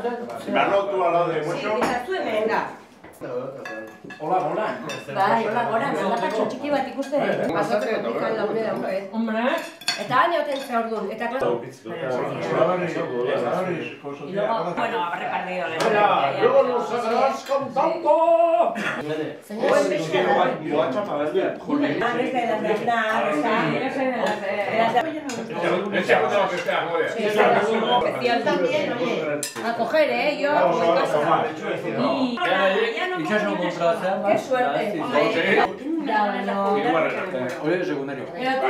Si me has roto al lado de mucho. Sí, eta zuen, venga. Hola, hola. Bai, hola, gora, mandapatxo txiki bat ikusten. Pasatzeko dikal daude daude. Hombre. Eta han egoten ze orduan, eta klaso. Y luego, bueno, habrá repartido. Luego nos sacarás cantando. Señor, Desde las de Aznar, especial también, oye. A coger, yo, en casa. Qué suerte. Hoy es secundario.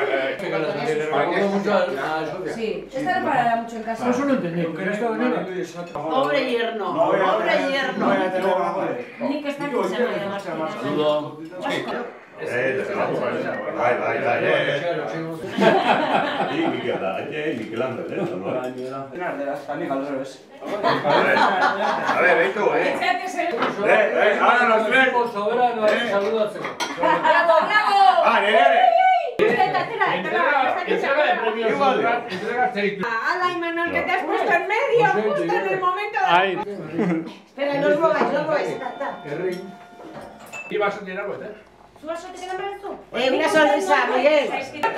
Sí, esta no parará mucho en casa. Eso no entendí. Pobre yerno. Pobre yerno. Ni que está aquí se me llama. Saludo. A ver, esto, ahora nos ven. Saludatzeko. ¡Bravo, bravo! Vale. ¡Hala, Imanol, que te has puesto en medio! ¡Justo en el momento! Espera, no os mováis, no os mováis. ¿Y vas a tirar algo, ¿Tú vas a tener embarazo? Una sonrisa, Miguel.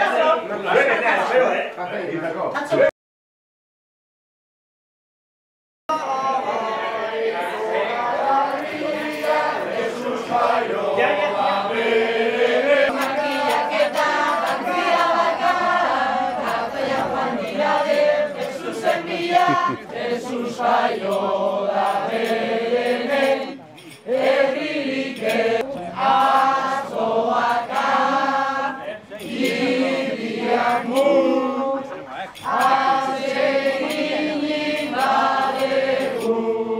Jesús jaio da Belenen, herririk azoaka, hiriak atsegin badegu.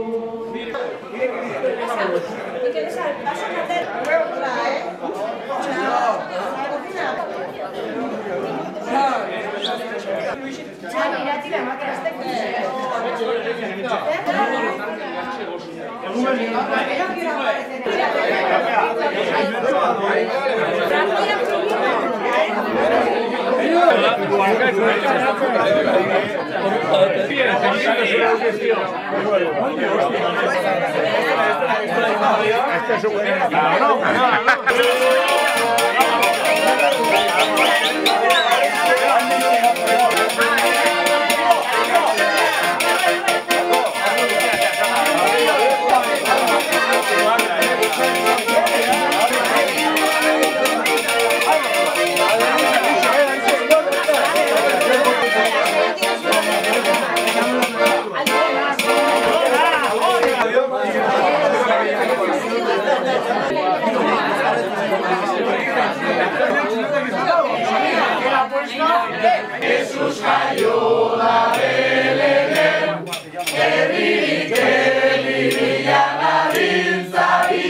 Jesús jaio da Belenen, herririk bila gabiltza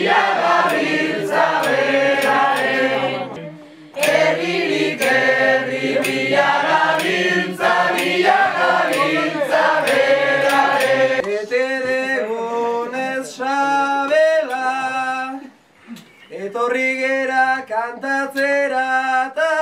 beraren. Herririk bila gabiltza beraren. Eteregunez sabela, etorri gera kantatzera eta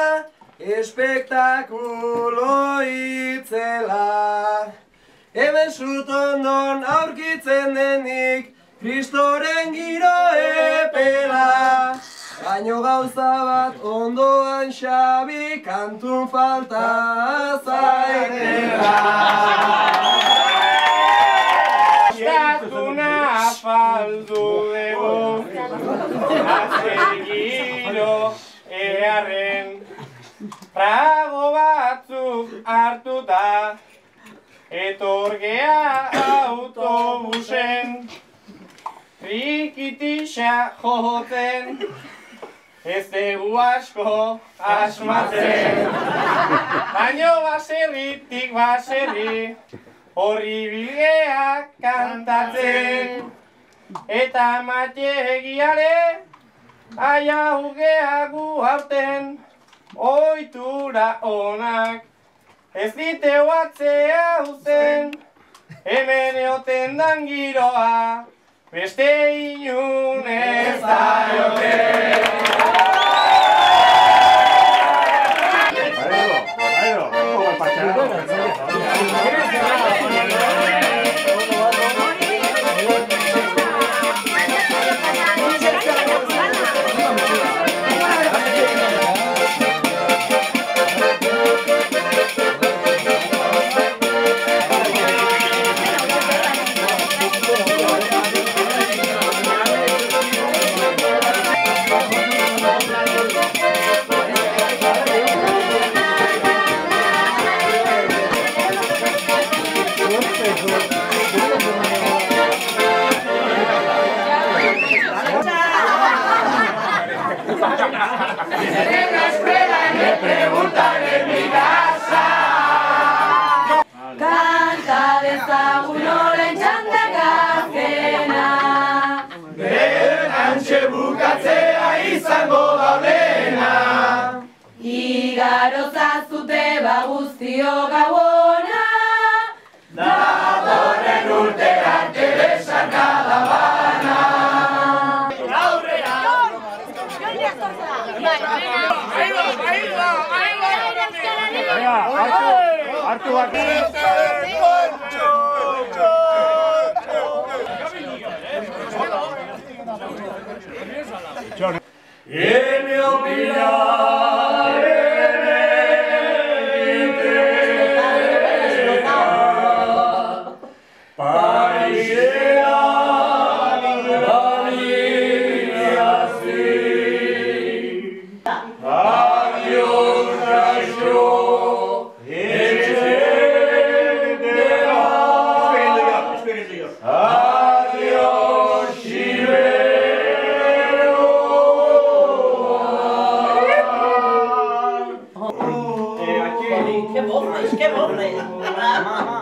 espektakulo itzela. Hemen zutondon aurkitzen denik Kristoren giro epela. Baino gauza bat ondoan Xabi, kantun falta zaitela. Estatuna afaldu dugu, azegiro earren. Trago batzuk hartuta, etorgea autobusen, rikitixa joten, ez dugu asko asmatzen. Baino baserritik baserri, horri bilgeak kantatzen, eta mategiare, aia ugea gu hauten. Oitura onak, ez dite batzea uzen, hemen eoten dan giroa, beste inun ez da joten. En la escuela me preguntan en mi casa. Kanta dezagun orain txandaka azkena. Beren antxe bukatzea izango da lehena. Igaro zazute guztio gauona. Datorren urte arte besarkada bana. Aurrera! Hartu bat! Ene opina, ene iteka, paixea baliazi. Adios, gaixo, etxetera. Adios, xibero. ¡Qué bofres, qué bofres!